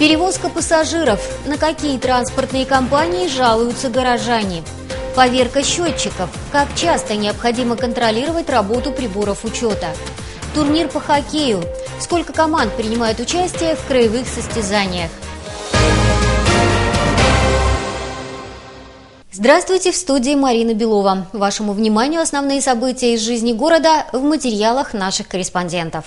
Перевозка пассажиров. На какие транспортные компании жалуются горожане? Поверка счетчиков. Как часто необходимо контролировать работу приборов учета? Турнир по хоккею. Сколько команд принимают участие в краевых состязаниях? Здравствуйте, в студии Марина Белова. Вашему вниманию основные события из жизни города в материалах наших корреспондентов.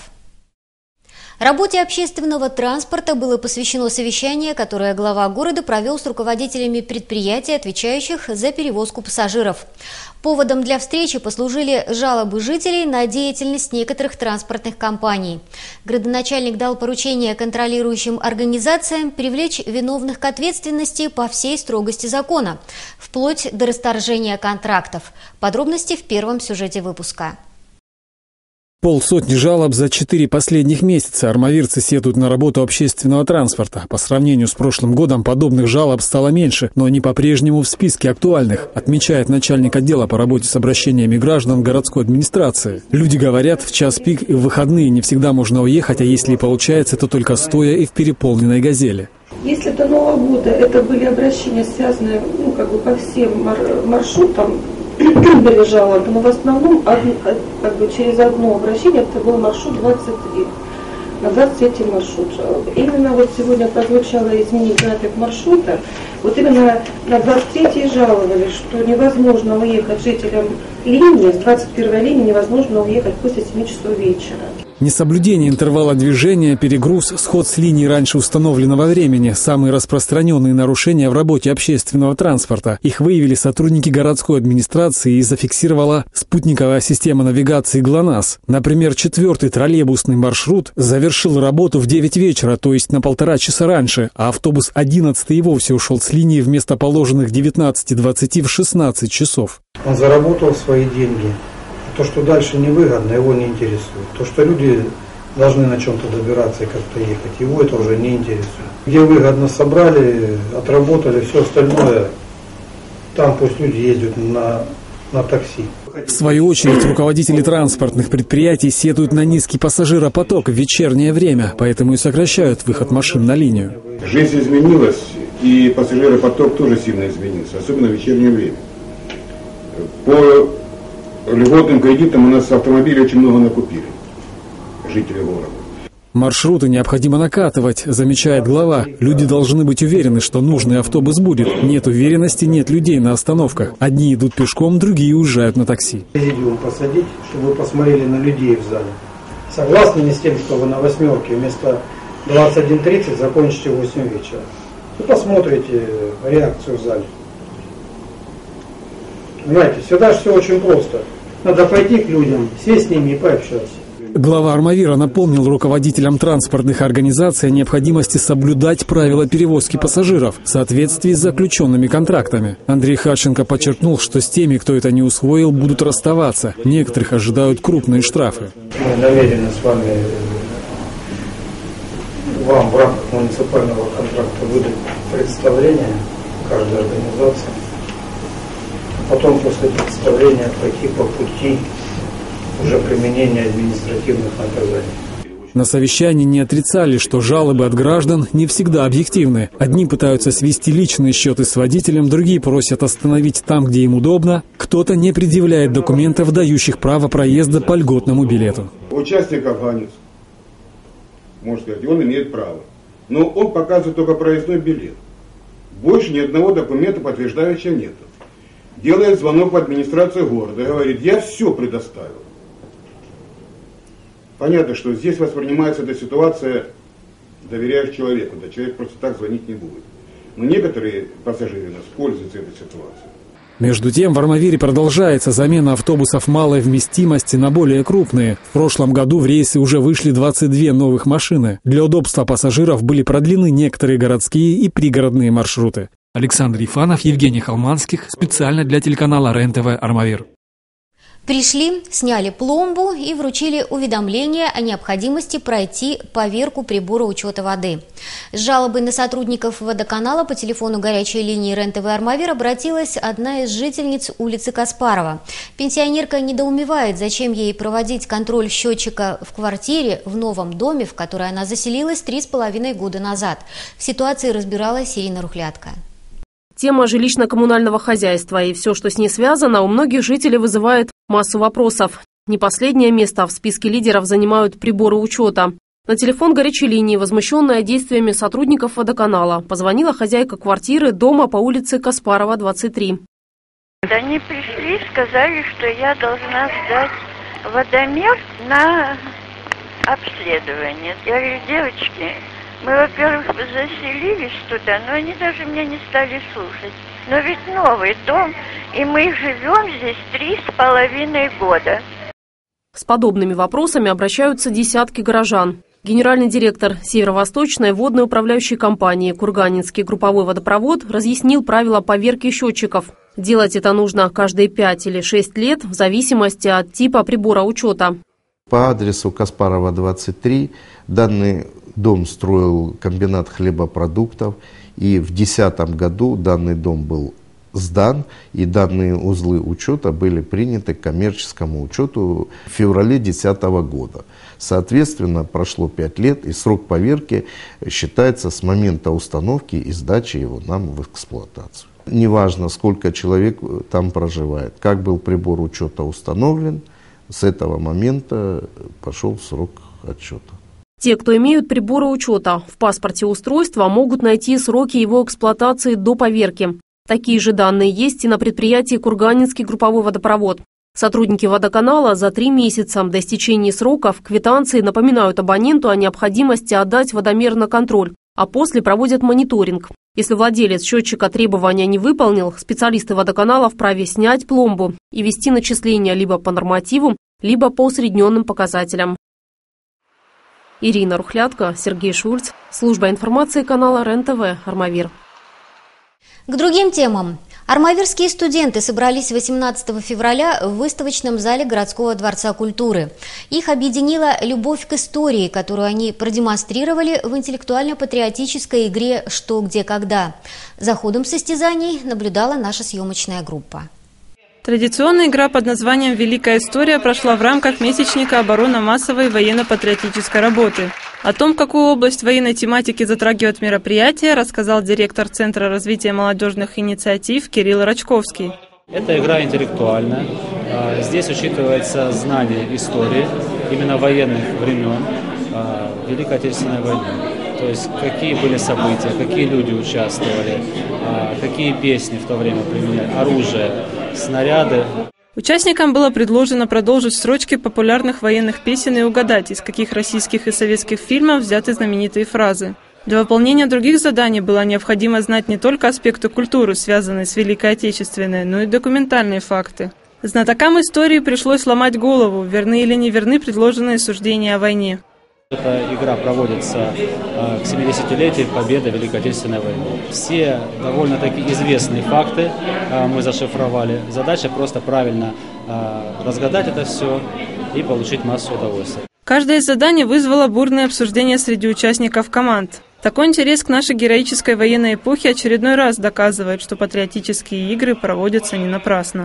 Работе общественного транспорта было посвящено совещание, которое глава города провел с руководителями предприятий, отвечающих за перевозку пассажиров. Поводом для встречи послужили жалобы жителей на деятельность некоторых транспортных компаний. Градоначальник дал поручение контролирующим организациям привлечь виновных к ответственности по всей строгости закона, вплоть до расторжения контрактов. Подробности в первом сюжете выпуска. Полсотни жалоб за 4 последних месяца. Армавирцы сетуют на работу общественного транспорта. По сравнению с прошлым годом подобных жалоб стало меньше, но они по-прежнему в списке актуальных, отмечает начальник отдела по работе с обращениями граждан городской администрации. Люди говорят, в час пик и в выходные не всегда можно уехать, а если и получается, то только стоя и в переполненной «Газели». Если до Нового года это были обращения, связанные по всем маршрутам, были жалобы, но в основном через одно обращение это был маршрут 23. На 23 маршрут жалобы. Именно вот сегодня прозвучало изменить график маршрута. Вот именно на 23 жаловали, что невозможно уехать жителям линии, с 21 линии невозможно уехать после 7 часов вечера. Несоблюдение интервала движения, перегруз, сход с линии раньше установленного времени – самые распространенные нарушения в работе общественного транспорта. Их выявили сотрудники городской администрации и зафиксировала спутниковая система навигации ГЛОНАСС. Например, 4-й троллейбусный маршрут завершил работу в 9 вечера, то есть на 1,5 часа раньше, а автобус 11-й и вовсе ушел с линии вместо положенных 19:20 в 16 часов. Он заработал свои деньги. То, что дальше невыгодно, его не интересует. То, что люди должны на чем-то добираться и как-то ехать, его это уже не интересует. Где выгодно собрали, отработали, все остальное, там пусть люди ездят на такси. В свою очередь, руководители транспортных предприятий сетуют на низкий пассажиропоток в вечернее время, поэтому и сокращают выход машин на линию. Жизнь изменилась, и пассажиропоток тоже сильно изменился, особенно в вечернее время. По льготным кредитам у нас автомобилей очень много накупили жители города. Маршруты необходимо накатывать, замечает глава. Люди должны быть уверены, что нужный автобус будет. Нет уверенности, нет людей на остановках. Одни идут пешком, другие уезжают на такси. Президиум посадить, чтобы вы посмотрели на людей в зале. Согласны ли с тем, что вы на 8-ке вместо 21:30 закончите в 8 вечера? Вы посмотрите реакцию в зале. Понимаете, сюда же все очень просто. Надо пойти к людям, сесть с ними и пообщаться. Глава Армавира напомнил руководителям транспортных организаций о необходимости соблюдать правила перевозки пассажиров в соответствии с заключенными контрактами. Андрей Харченко подчеркнул, что с теми, кто это не усвоил, будут расставаться. Некоторых ожидают крупные штрафы. Мы намерены с вами, вам в рамках муниципального контракта выдать представление каждой организации. Потом после представления пойти по пути уже применения административных наказаний. На совещании не отрицали, что жалобы от граждан не всегда объективны. Одни пытаются свести личные счеты с водителем, другие просят остановить там, где им удобно. Кто-то не предъявляет документов, дающих право проезда по льготному билету. Участник афганец, можно сказать, он имеет право. Но он показывает только проездной билет. Больше ни одного документа подтверждающего нет. Делает звонок в администрацию города и говорит, я все предоставил. Понятно, что здесь воспринимается эта ситуация, доверяешь человеку, да человек просто так звонить не будет. Но некоторые пассажиры у нас пользуются этой ситуацией. Между тем, в Армавире продолжается замена автобусов малой вместимости на более крупные. В прошлом году в рейсы уже вышли 22 новых машины. Для удобства пассажиров были продлены некоторые городские и пригородные маршруты. Александр Ефанов, Евгений Холманских. Специально для телеканала РЕН-ТВ «Армавир». Пришли, сняли пломбу и вручили уведомление о необходимости пройти поверку прибора учета воды. С жалобой на сотрудников водоканала по телефону горячей линии РЕН-ТВ «Армавир» обратилась одна из жительниц улицы Каспарова. Пенсионерка недоумевает, зачем ей проводить контроль счетчика в квартире в новом доме, в который она заселилась 3,5 года назад. В ситуации разбиралась Ирина Рухлятка. Тема жилищно-коммунального хозяйства и все, что с ней связано, у многих жителей вызывает массу вопросов. Не последнее место в списке лидеров занимают приборы учета. На телефон горячей линии, возмущенная действиями сотрудников водоканала, позвонила хозяйка квартиры дома по улице Каспарова, 23. Они пришли, сказали, что я должна сдать водомер на обследование. Я говорю, девочки, мы, во-первых, заселились туда, но они даже меня не стали слушать. Но ведь новый дом, и мы живем здесь 3,5 года. С подобными вопросами обращаются десятки горожан. Генеральный директор Северо-Восточной водной управляющей компании «Курганинский групповой водопровод» разъяснил правила поверки счетчиков. Делать это нужно каждые 5 или 6 лет в зависимости от типа прибора учета. По адресу Каспарова, 23, данный дом строил комбинат хлебопродуктов, и в 2010 году данный дом был сдан, и данные узлы учета были приняты к коммерческому учету в феврале 2010 года. Соответственно, прошло 5 лет, и срок поверки считается с момента установки и сдачи его нам в эксплуатацию. Неважно, сколько человек там проживает, как был прибор учета установлен, с этого момента пошел срок отчета. Те, кто имеют приборы учета в паспорте устройства, могут найти сроки его эксплуатации до поверки. Такие же данные есть и на предприятии «Курганинский групповой водопровод». Сотрудники водоканала за 3 месяца до истечения сроков квитанции напоминают абоненту о необходимости отдать водомер на контроль, а после проводят мониторинг. Если владелец счетчика требования не выполнил, специалисты водоканала вправе снять пломбу и вести начисления либо по нормативу, либо по усредненным показателям. Ирина Рухлятка, Сергей Шульц, служба информации канала РЕН-ТВ «Армавир». К другим темам. Армавирские студенты собрались 18 февраля в выставочном зале городского дворца культуры. Их объединила любовь к истории, которую они продемонстрировали в интеллектуально-патриотической игре «Что, где, когда». За ходом состязаний наблюдала наша съемочная группа. Традиционная игра под названием «Великая история» прошла в рамках месячника оборонно-массовой военно-патриотической работы. О том, какую область военной тематики затрагивает мероприятие, рассказал директор Центра развития молодежных инициатив Кирилл Рачковский. Эта игра интеллектуальная. Здесь учитывается знание истории, именно военных времен Великой Отечественной войны. То есть какие были события, какие люди участвовали, какие песни в то время применяли, оружие, снаряды. Участникам было предложено продолжить строчки популярных военных песен и угадать, из каких российских и советских фильмов взяты знаменитые фразы. Для выполнения других заданий было необходимо знать не только аспекты культуры, связанные с Великой Отечественной, но и документальные факты. Знатокам истории пришлось ломать голову, верны или неверны предложенные суждения о войне. Эта игра проводится к 70-летию победы в Великой Отечественной войне. Все довольно-таки известные факты мы зашифровали. Задача просто правильно разгадать это все и получить массу удовольствия. Каждое из заданий вызвало бурное обсуждение среди участников команд. Такой интерес к нашей героической военной эпохе очередной раз доказывает, что патриотические игры проводятся не напрасно.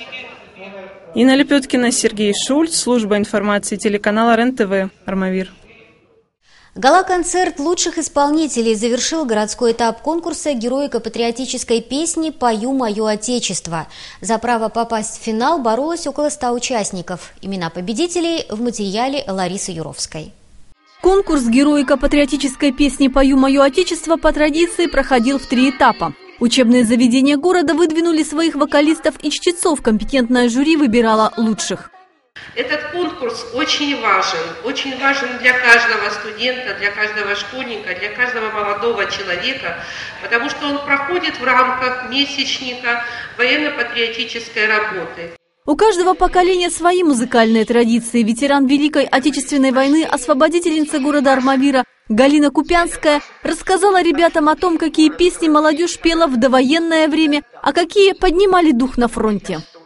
Инна Лепеткина, Сергей Шульц, служба информации телеканала РЕН-ТВ, Армавир. Гала-концерт лучших исполнителей завершил городской этап конкурса героико-патриотической песни «Пою мое Отечество». За право попасть в финал боролось около 100 участников. Имена победителей в материале Ларисы Юровской. Конкурс героико-патриотической песни «Пою мое Отечество» по традиции проходил в 3 этапа. Учебные заведения города выдвинули своих вокалистов и чтецов. Компетентное жюри выбирало лучших. Этот конкурс очень важен для каждого студента, для каждого школьника, для каждого молодого человека, потому что он проходит в рамках месячника военно-патриотической работы. У каждого поколения свои музыкальные традиции. Ветеран Великой Отечественной войны, освободительница города Армавира Галина Купянская рассказала ребятам о том, какие песни молодежь пела в довоенное время, а какие поднимали дух на фронте.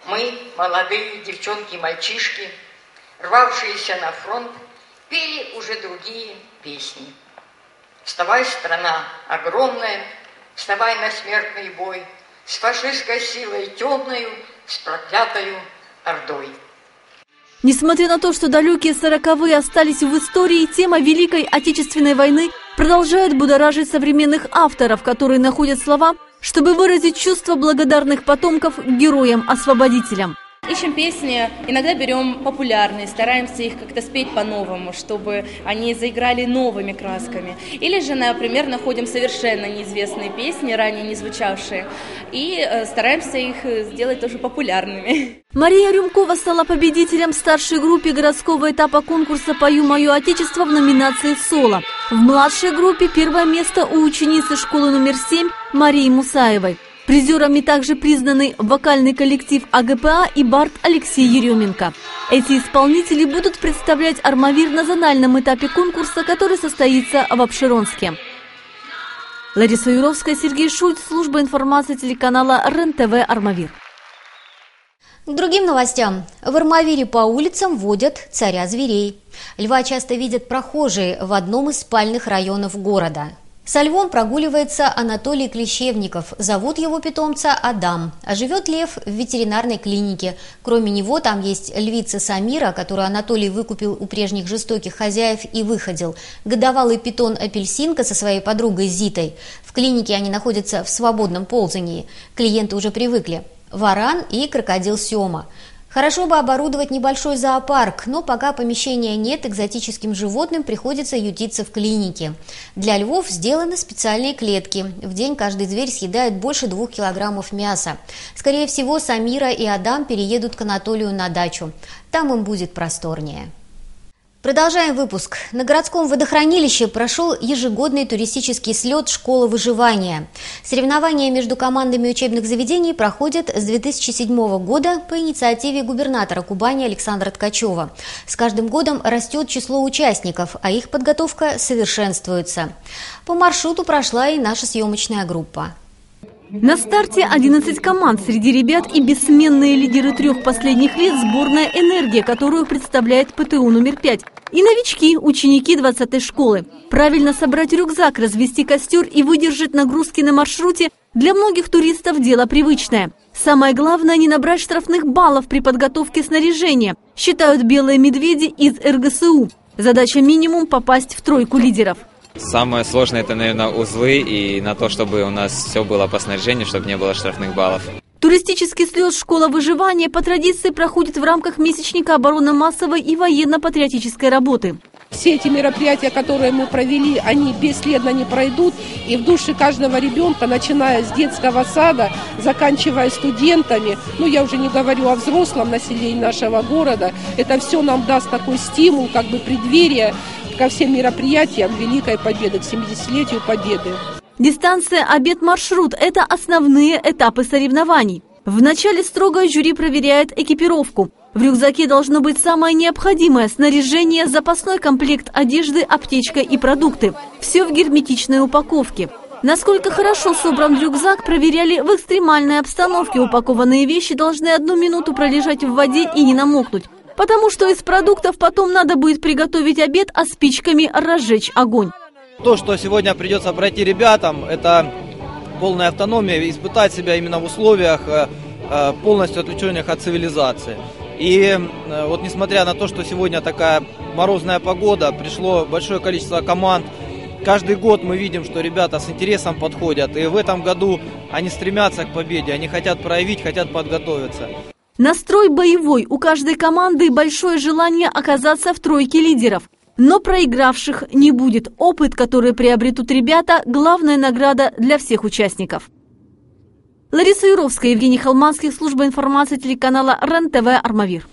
Мы, молодые девчонки и мальчишки, рвавшиеся на фронт, пели уже другие песни. Вставай, страна огромная, вставай на смертный бой, с фашистской силой темною, с проклятою ордой. Несмотря на то, что далекие 40-е остались в истории, тема Великой Отечественной войны продолжает будоражить современных авторов, которые находят слова, чтобы выразить чувства благодарных потомков героям-освободителям. Ищем песни, иногда берем популярные, стараемся их как-то спеть по-новому, чтобы они заиграли новыми красками. Или же, например, находим совершенно неизвестные песни, ранее не звучавшие, и стараемся их сделать тоже популярными. Мария Рюмкова стала победителем в старшей группе городского этапа конкурса «Пою мое отечество» в номинации «Соло». В младшей группе первое место у ученицы школы номер 7 Марии Мусаевой. Призерами также признаны вокальный коллектив АГПА и бард Алексей Еременко. Эти исполнители будут представлять Армавир на зональном этапе конкурса, который состоится в Апшеронске. Лариса Юровская, Сергей Шульц, служба информации телеканала РЕН-ТВ «Армавир». К другим новостям. В Армавире по улицам водят царя зверей. Льва часто видят прохожие в одном из спальных районов города. Со львом прогуливается Анатолий Клещевников. Зовут его питомца Адам. А живет лев в ветеринарной клинике. Кроме него там есть львица Самира, которую Анатолий выкупил у прежних жестоких хозяев и выходил. Годовалый питон Апельсинка со своей подругой Зитой. В клинике они находятся в свободном ползании. Клиенты уже привыкли. Варан и крокодил Сёма. Хорошо бы оборудовать небольшой зоопарк, но пока помещения нет, экзотическим животным приходится ютиться в клинике. Для львов сделаны специальные клетки. В день каждый зверь съедает больше 2 килограммов мяса. Скорее всего, Самира и Адам переедут к Анатолию на дачу. Там им будет просторнее. Продолжаем выпуск. На городском водохранилище прошел ежегодный туристический слет «Школа выживания». Соревнования между командами учебных заведений проходят с 2007 года по инициативе губернатора Кубани Александра Ткачева. С каждым годом растет число участников, а их подготовка совершенствуется. По маршруту прошла и наша съемочная группа. На старте 11 команд. Среди ребят и бессменные лидеры 3 последних лет сборная «Энергия», которую представляет ПТУ номер 5. И новички, ученики 20-й школы. Правильно собрать рюкзак, развести костер и выдержать нагрузки на маршруте для многих туристов дело привычное. Самое главное – не набрать штрафных баллов при подготовке снаряжения, считают белые медведи из РГСУ. Задача минимум – попасть в 3 лидеров. Самое сложное – это, наверное, узлы и на то, чтобы у нас все было по снаряжению, чтобы не было штрафных баллов. Туристический слет «Школа выживания» по традиции проходит в рамках месячника оборонно-массовой и военно-патриотической работы. Все эти мероприятия, которые мы провели, они бесследно не пройдут. И в душе каждого ребенка, начиная с детского сада, заканчивая студентами, я уже не говорю о взрослом населении нашего города, это все нам даст такой стимул, как бы преддверие ко всем мероприятиям Великой Победы, к 70-летию Победы. Дистанция, обед, маршрут – это основные этапы соревнований. Вначале строгое жюри проверяет экипировку. В рюкзаке должно быть самое необходимое – снаряжение, запасной комплект одежды, аптечка и продукты. Все в герметичной упаковке. Насколько хорошо собран рюкзак, проверяли в экстремальной обстановке. Упакованные вещи должны 1 минуту пролежать в воде и не намокнуть. Потому что из продуктов потом надо будет приготовить обед, а спичками разжечь огонь. То, что сегодня придется пройти ребятам, это полная автономия, испытать себя именно в условиях, полностью отвлеченных от цивилизации. И вот несмотря на то, что сегодня такая морозная погода, пришло большое количество команд. Каждый год мы видим, что ребята с интересом подходят. И в этом году они стремятся к победе, они хотят проявить, хотят подготовиться. Настрой боевой. У каждой команды большое желание оказаться в 3 лидеров. Но проигравших не будет. Опыт, который приобретут ребята, главная награда для всех участников. Лариса Юровская, Евгений Холманский, служба информации телеканала РЕН-ТВ «Армавир».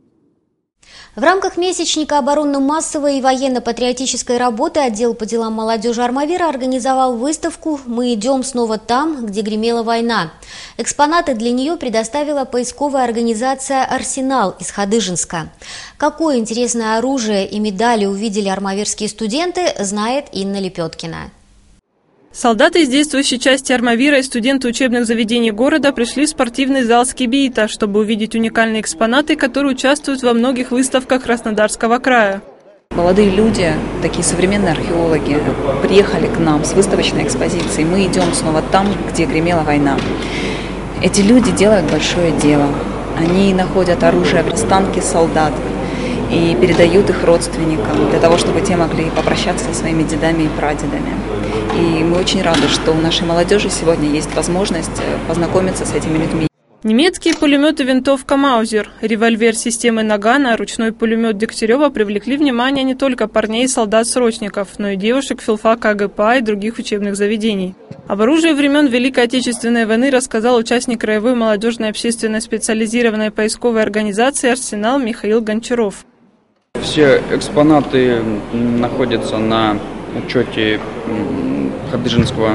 В рамках месячника оборонно-массовой и военно-патриотической работы отдел по делам молодежи Армавира организовал выставку «Мы идем снова там, где гремела война». Экспонаты для нее предоставила поисковая организация «Арсенал» из Хадыженска. Какое интересное оружие и медали увидели армавирские студенты, знает Инна Лепеткина. Солдаты из действующей части Армавира и студенты учебных заведений города пришли в спортивный зал Скибиита, чтобы увидеть уникальные экспонаты, которые участвуют во многих выставках Краснодарского края. Молодые люди, такие современные археологи, приехали к нам с выставочной экспозицией. Мы идем снова там, где гремела война. Эти люди делают большое дело. Они находят оружие, останки солдат и передают их родственникам, для того, чтобы те могли попрощаться со своими дедами и прадедами. И мы очень рады, что у нашей молодежи сегодня есть возможность познакомиться с этими людьми. Немецкие пулеметы винтовка «Маузер», револьвер системы «Нагана», ручной пулемет Дегтярева привлекли внимание не только парней и солдат-срочников, но и девушек филфака АГПА и других учебных заведений. Об оружии времен Великой Отечественной войны рассказал участник Краевой молодежной общественной специализированной поисковой организации «Арсенал» Михаил Гончаров. Все экспонаты находятся на учете Хадыженского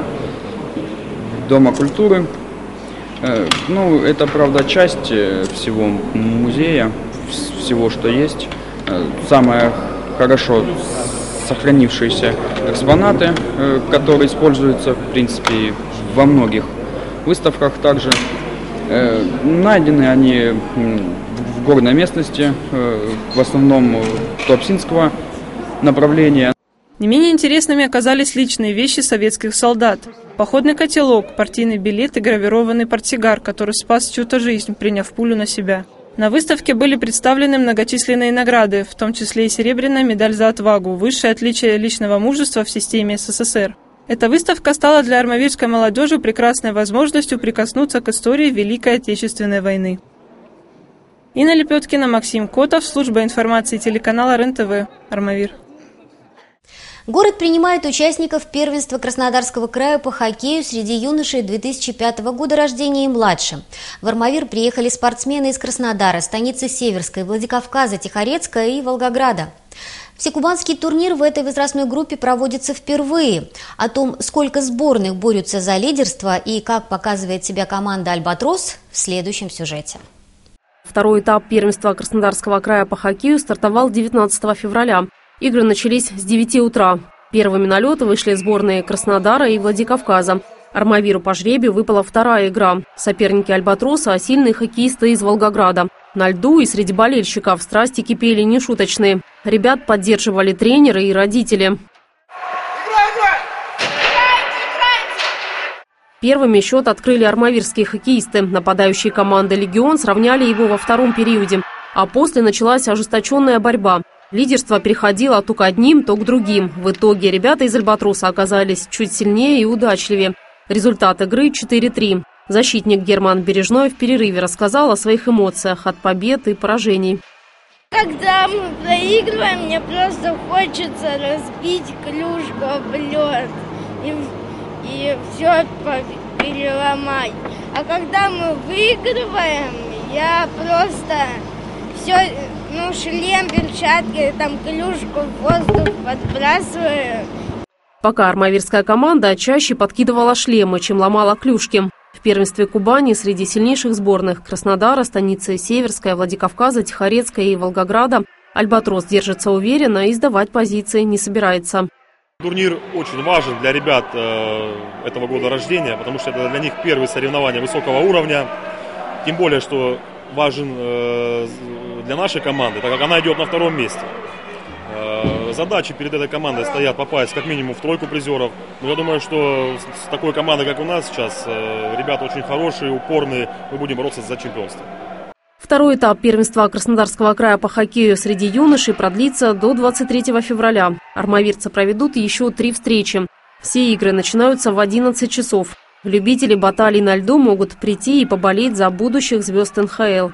дома культуры. Ну, это, правда, часть всего музея, всего, что есть. Самые хорошо сохранившиеся экспонаты, которые используются, в принципе, во многих выставках также. Найдены они в горной местности, в основном Туапсинского направления. Не менее интересными оказались личные вещи советских солдат. Походный котелок, партийный билет и гравированный портсигар, который спас чью-то жизнь, приняв пулю на себя. На выставке были представлены многочисленные награды, в том числе и серебряная медаль за отвагу, высшее отличие личного мужества в системе СССР. Эта выставка стала для армавирской молодежи прекрасной возможностью прикоснуться к истории Великой Отечественной войны. Инна Лепеткина, Максим Котов, служба информации телеканала РЕН-ТВ, Армавир. Город принимает участников первенства Краснодарского края по хоккею среди юношей 2005 года рождения и младше. В Армавир приехали спортсмены из Краснодара, станицы Северской, Владикавказа, Тихорецка и Волгограда. Всекубанский турнир в этой возрастной группе проводится впервые. О том, сколько сборных борются за лидерство и как показывает себя команда «Альбатрос», в следующем сюжете. Второй этап первенства Краснодарского края по хоккею стартовал 19 февраля. Игры начались с 9 утра. Первыми на лед вышли сборные Краснодара и Владикавказа. Армавиру по жребию выпала вторая игра. Соперники «Альбатроса» – сильные хоккеисты из Волгограда. На льду и среди болельщиков страсти кипели нешуточные. Ребят поддерживали тренеры и родители. Первыми счет открыли армавирские хоккеисты. Нападающие команды «Легион» сравняли его во втором периоде. А после началась ожесточенная борьба. Лидерство переходило то к одним, то к другим. В итоге ребята из «Альбатроса» оказались чуть сильнее и удачливее. Результат игры 4-3. Защитник Герман Бережной в перерыве рассказал о своих эмоциях от побед и поражений. Когда мы проигрываем, мне просто хочется разбить клюшку об лед и все переломать. А когда мы выигрываем, я просто все, шлем, перчатки, там клюшку в воздух подбрасываю. Пока армавирская команда чаще подкидывала шлемы, чем ломала клюшки. В первенстве Кубани среди сильнейших сборных Краснодара, станицы Северская, Владикавказа, Тихорецкая и Волгограда «Альбатрос» держится уверенно и сдавать позиции не собирается. Турнир очень важен для ребят этого года рождения, потому что это для них первые соревнования высокого уровня. Тем более, что важен для нашей команды, так как она идет на втором месте. Задачи перед этой командой стоят попасть как минимум в тройку призеров. Но я думаю, что с такой командой, как у нас сейчас, ребята очень хорошие, упорные, мы будем бороться за чемпионство. Второй этап первенства Краснодарского края по хоккею среди юношей продлится до 23 февраля. Армавирцы проведут еще 3 встречи. Все игры начинаются в 11 часов. Любители баталий на льду могут прийти и поболеть за будущих звезд НХЛ.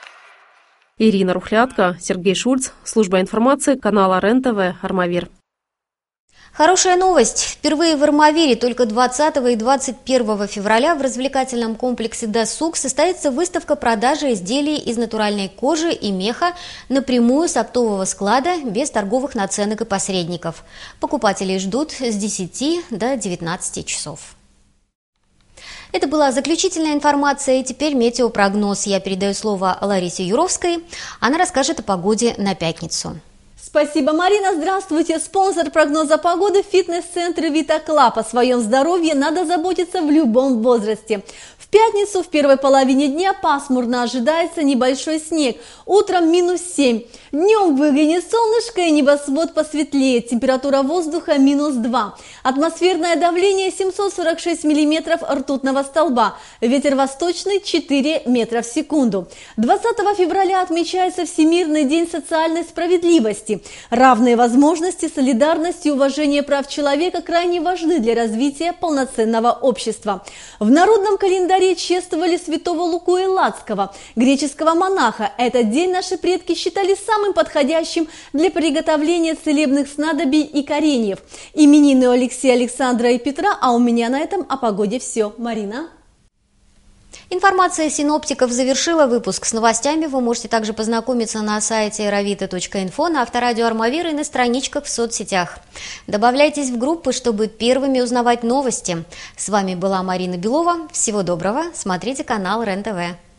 Ирина Рухлядко, Сергей Шульц, служба информации канала РЕН-ТВ, Армавир. Хорошая новость. Впервые в Армавире только 20 и 21 февраля в развлекательном комплексе «Досуг» состоится выставка продажи изделий из натуральной кожи и меха напрямую с оптового склада, без торговых наценок и посредников. Покупателей ждут с 10 до 19 часов. Это была заключительная информация, и теперь метеопрогноз. Я передаю слово Ларисе Юровской. Она расскажет о погоде на пятницу. С Спасибо, Марина. Здравствуйте. Спонсор прогноза погоды – фитнес-центр Vita Club. О своем здоровье надо заботиться в любом возрасте. В пятницу в первой половине дня пасмурно, ожидается небольшой снег. Утром -7. Днем выглянет солнышко и небосвод посветлеет. Температура воздуха -2. Атмосферное давление 746 миллиметров ртутного столба. Ветер восточный 4 метра в секунду. 20 февраля отмечается Всемирный день социальной справедливости. Равные возможности, солидарность и уважение прав человека крайне важны для развития полноценного общества. В народном календаре чествовали святого Луку Элладского, греческого монаха. Этот день наши предки считали самым подходящим для приготовления целебных снадобий и кореньев. Именины у Алексея, Александра и Петра, а у меня на этом о погоде все. Марина? Информация синоптиков завершила выпуск. С новостями вы можете также познакомиться на сайте ravita.info, на авторадио Армавир и на страничках в соцсетях. Добавляйтесь в группы, чтобы первыми узнавать новости. С вами была Марина Белова. Всего доброго. Смотрите канал РЕН-ТВ.